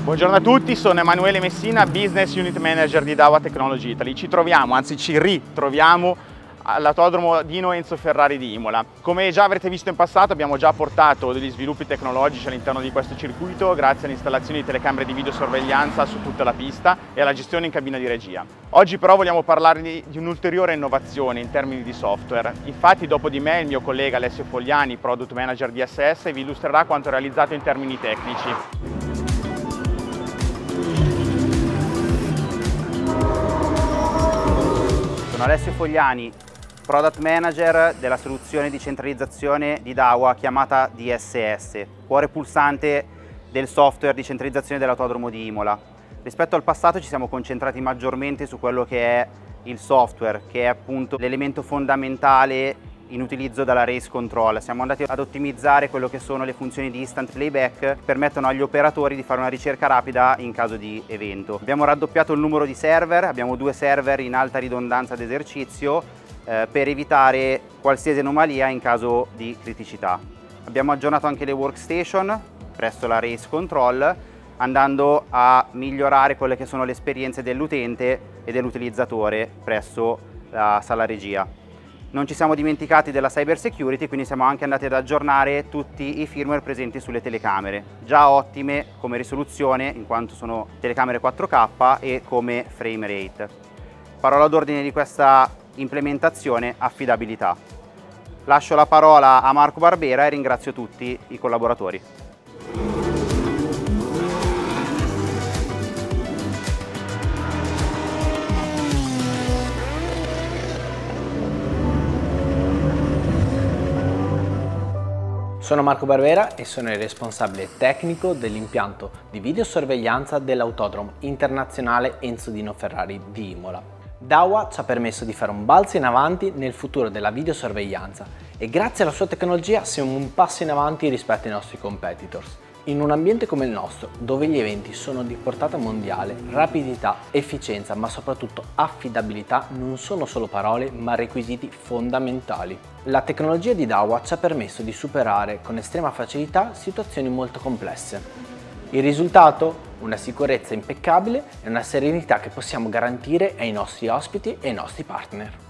Buongiorno a tutti, sono Emanuele Messina, Business Unit Manager di Dawa Technology Italy. Ci troviamo, anzi ci ritroviamo all'autodromo Dino Enzo Ferrari di Imola. Come già avrete visto in passato, abbiamo già portato degli sviluppi tecnologici all'interno di questo circuito grazie all'installazione di telecamere di videosorveglianza su tutta la pista e alla gestione in cabina di regia. Oggi però vogliamo parlarvi di un'ulteriore innovazione in termini di software. Infatti dopo di me il mio collega Alessio Fogliani, Product Manager di SS, vi illustrerà quanto realizzato in termini tecnici. Sono Alessio Fogliani, Product Manager della soluzione di centralizzazione di Dawa chiamata DSS, cuore pulsante del software di centralizzazione dell'autodromo di Imola. Rispetto al passato ci siamo concentrati maggiormente su quello che è il software, che è appunto l'elemento fondamentale in utilizzo dalla race control. Siamo andati ad ottimizzare quello che sono le funzioni di instant playback che permettono agli operatori di fare una ricerca rapida in caso di evento. Abbiamo raddoppiato il numero di server, abbiamo 2 server in alta ridondanza d'esercizio per evitare qualsiasi anomalia in caso di criticità. Abbiamo aggiornato anche le workstation presso la race control, andando a migliorare quelle che sono le esperienze dell'utente e dell'utilizzatore presso la sala regia. Non ci siamo dimenticati della cyber security, quindi siamo anche andati ad aggiornare tutti i firmware presenti sulle telecamere, già ottime come risoluzione in quanto sono telecamere 4K e come frame rate. Parola d'ordine di questa implementazione: affidabilità. Lascio la parola a Marco Barbera e ringrazio tutti i collaboratori. Sono Marco Barbera e sono il responsabile tecnico dell'impianto di videosorveglianza dell'Autodromo Internazionale Enzo Dino Ferrari di Imola. Dawa ci ha permesso di fare un balzo in avanti nel futuro della videosorveglianza e grazie alla sua tecnologia siamo un passo in avanti rispetto ai nostri competitors. In un ambiente come il nostro, dove gli eventi sono di portata mondiale, rapidità, efficienza, ma soprattutto affidabilità non sono solo parole, ma requisiti fondamentali. La tecnologia di Dawa ci ha permesso di superare con estrema facilità situazioni molto complesse. Il risultato? Una sicurezza impeccabile e una serenità che possiamo garantire ai nostri ospiti e ai nostri partner.